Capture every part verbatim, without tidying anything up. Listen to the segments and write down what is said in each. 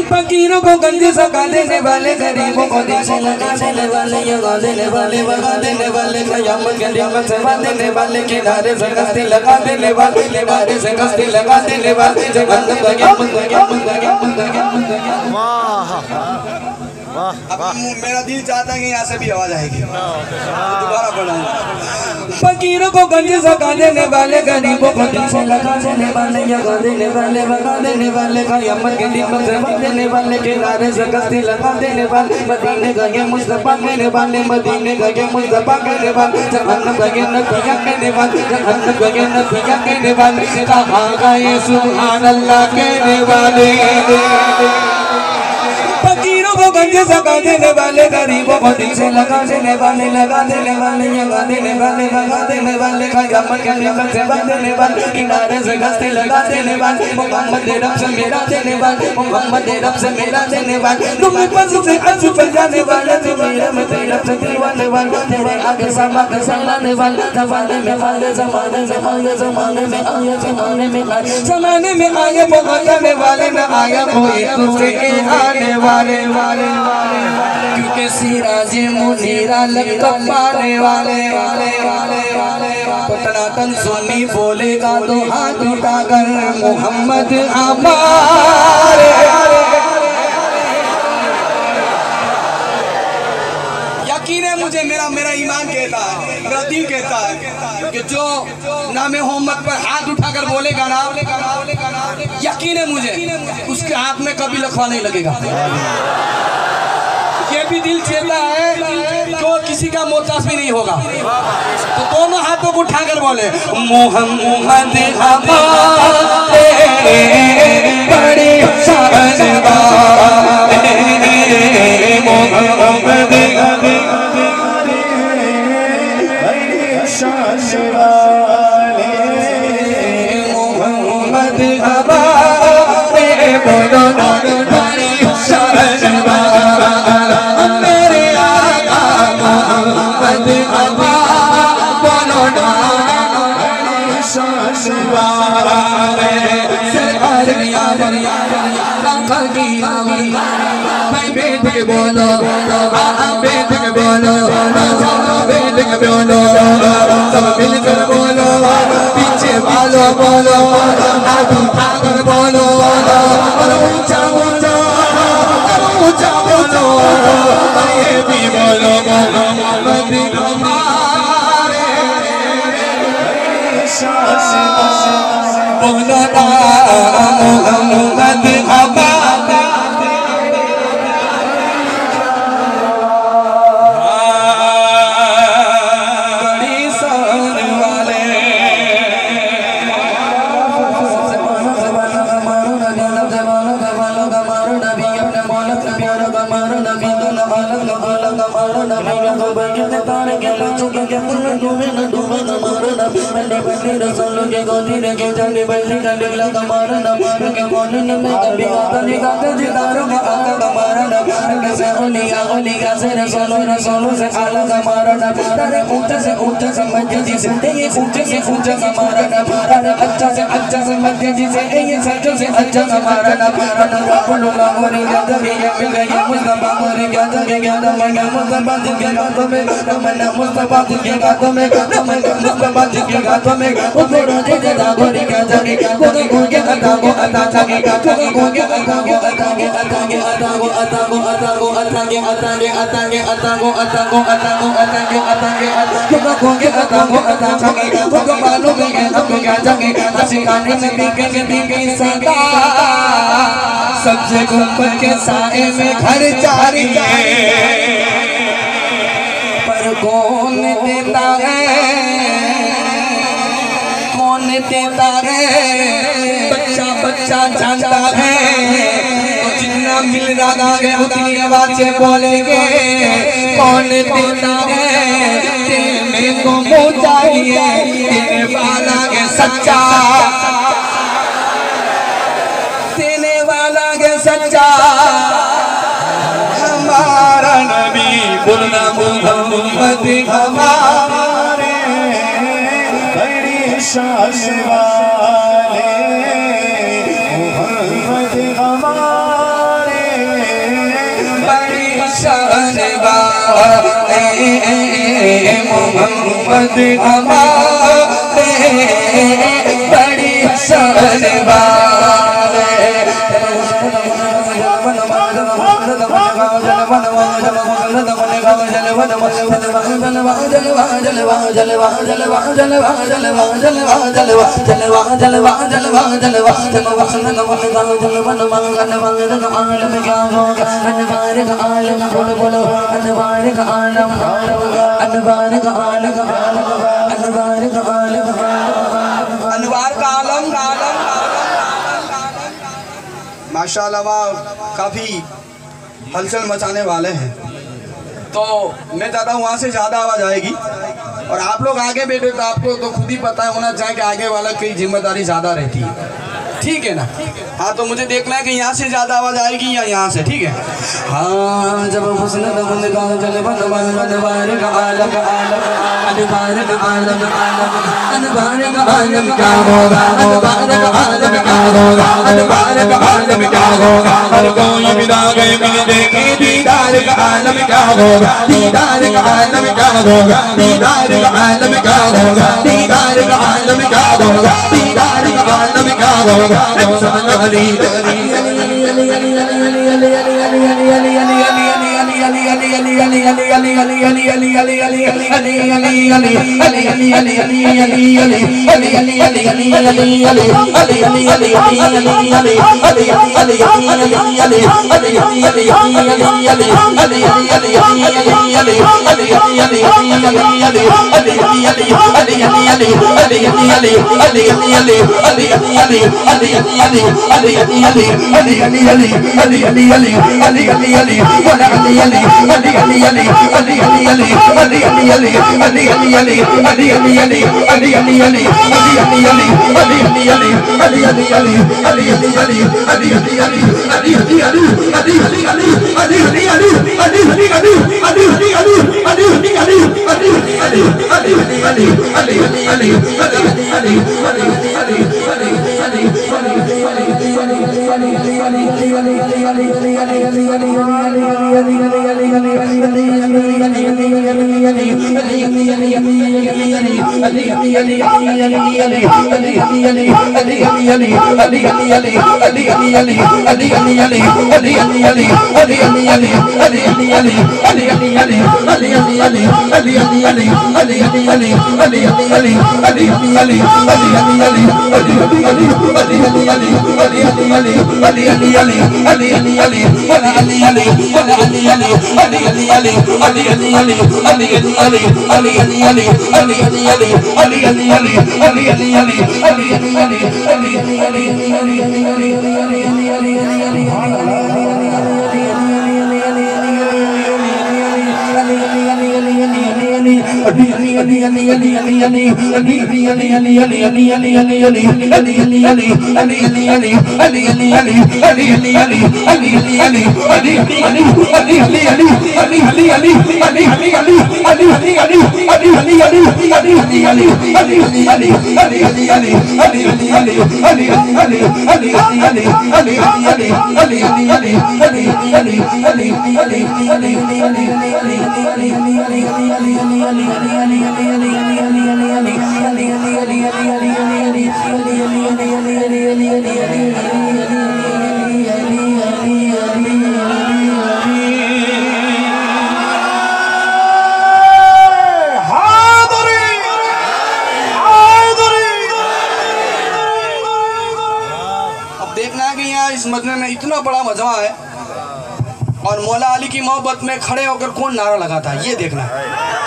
फकीरों को गंज सका देने वाले, गरीबों को दिल से लगा देने वाले, यगा देने वाले, बगा देने वाले, कयामत के दिन में सेवा देने वाले, किनारे से कस्ती लगा देने वाले, किनारे से कस्ती लगा देने वाले, जगन्नत कयामत कयामत कयामत कयामत। वाह वाह। मेरा दिल चाहता है कि यहाँ से भी आवाज आएगी, दोबारा पढ़ाएं। फकीरों को गंज सका देने वाले, गरीबों को दिल से लगा देने वाले, यगा देने वाले, बगा देने वाले, कयामत के दिन में सेवा देने वाले, किनारे से कस्ती लगा देने वाले, मदीने गए मुस्तफा कहने वाले, मदीने गए मुस्तफा कहने वाले, जन्नत गए नबिया कहने वाले, जन्नत गए नबिया कहने वाले, कहाँ गए सुभान अल्लाह कहने वाले। फकीरों को गंज सका देने वाले, गरीबों को दिल से लगा देने वाले, लगा देने वाले, यगा देने वाले, बगा देने वाले, कयामत के दिन में सेवा देने वाले, किनारे से कस्ती लगा देने वाले, मोहम्मद रब से मेरा देने वाले, मोहम्मद रब से मेरा देने वाले, तुम बस से हंस पर जाने वाले, तुम मेरे में तेरे रब से दिलवाने वाले, तेरे आगे समा के सहलाने वाले, जमाने में आगे जमाने में आगे जमाने में आगे जमाने में आगे जमाने में आगे पहुंचाने वाले, न आया कोई दूसरे के आने वाले वाले वाले, क्योंकि सिराज मुनीरा लक़ब पाने वाले वाले वाले वाले। पटनाटन सुन्नी बोलेगा तो हाथ उठाकर मोहम्मद हमारे। यकीन है मुझे, मेरा मेरा ईमान कहता है, मेरा दिल कहता है कि जो नाम मोहम्मद पर हाथ उठाकर बोलेगा ना, यकीन है मुझे उसके हाथ में कभी लखवा नहीं लगेगा। ये भी दिल चाहता है जो किसी का मोहताज भी नहीं होगा, तो दोनों हाथों को उठाकर बोले मोहम्मद हमारे बड़े शान वाले, मोहम्मद हमारे बड़े शान वाले, मोहम्मद हमारे बोलो बड़े शान वाले, मेरे आका मोहम्मद हमारे बोलो बड़े शान वाले। सरकार या बरिया रखा की आवाज़, मैं बैठ के बोलो, आप बैठ के बोलो, सब बैठ के बोलो, सब मिलकर बोलो, पीछे वालों बोलो, हाथ उठाकर बोलो, और ऊंचा बोलो, और ऊंचा बोलो, ये भी बोलो मोहम्मद हमारे बोलो ना मोहम्मद हमारे। रसों के गोदी के जाने बल्ली का निकला कमारा ना, के कोने में कभी आता नहीं गाते जितारों का आका कमारा ना, कैसे ओलिया ओलिया से रसों रसों से आला कमारा ना, तारे ऊंचे से ऊंचे से मध्य जी से ये ऊंचे से ऊंचा कमारा ना, तारे अच्छा से अच्छा से मध्य जी से ये सच्चा से अच्छा कमारा ना, तारे बोलो ना मोरी याद भी ये मिल गई मुस्तफा मोरी याद के याद में मुस्तफा जी के गातों में, तमन्ना मुस्तफा जी के गातों में, तमन्ना मुस्तफा जी के गातों में, रोजे जदा गोरी क्या जागे, गोगे गोगे अता गो अता जागे, गोगे गोगे अता गो अता गे अता गे अता गो अता गो अता गो अता गे अता गे अता गे अता गो अता गो अता गो अता गे अता गे गोगे गोगे अता गो अता जागे, गोगे बालों में के अब क्या जागे, आशिकाने में बीके बीके सदा, सबसे गुंबद के साए में घर जारी पर कौन देता है, कौन देता है, बच्चा बच्चा जानता है, तो जितना मिल रहा है उतनी आवाज़ें बोलेंगे, कौन देता है, तेरे को मुँह चाहिए, देने वाला है सच्चा, देने वाला है सच्चा, हमारा नबी बोलना मोहम्मद हमारे शान वाले, मोहम्मद हमारे मोहम्मद हमारे बड़ी शान वाले माशाअल्लाह काफ़ी हलचल मचाने वाले हैं, तो मैं चाहता हूँ वहाँ से ज़्यादा आवाज़ आएगी और आप लोग आगे बैठे तो आपको तो खुद ही पता होना चाहिए कि आगे वाला की जिम्मेदारी ज़्यादा रहती है, ठीक है ना। हाँ तो मुझे देखना है कि यहाँ से ज़्यादा आवाज़ आएगी या यहाँ से, ठीक है। हाँ जब हुस्न दमन का जल बन बन अनवार का आलम आलम अनवार का आलम आलम अनवार का आलम क्या होगा अनवार का आलम क्या होगा अनवार का आलम क्या होगा हर कोई बिना गए मिल देखे दीदार का आलम क्या होगा दीदार का आलम क्या होगा दीदार का आलम क्या होगा दीदार का आलम क्या होगा दीदार का आलम क्या होगा अली अली इस मजमे में इतना बड़ा मजमा है और मौला अली की मोहब्बत में खड़े होकर कौन नारा लगाता है ये देखना है।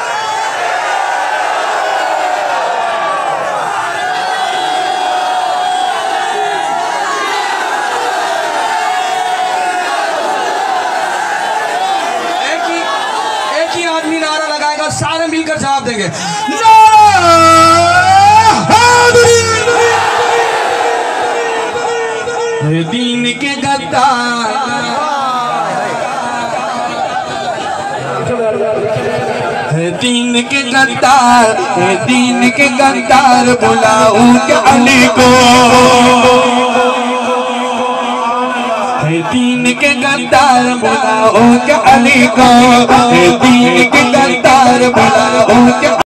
एक ही एक ही आदमी नारा लगाएगा, सारे मिलकर जवाब देंगे दीन के गद्दार दीन के गद्दार दीन के गद्दार बुलाऊं क्या अली को है दीन के गद्दार बुलाओ के अली को, है दीन के गद्दार बुलाओ के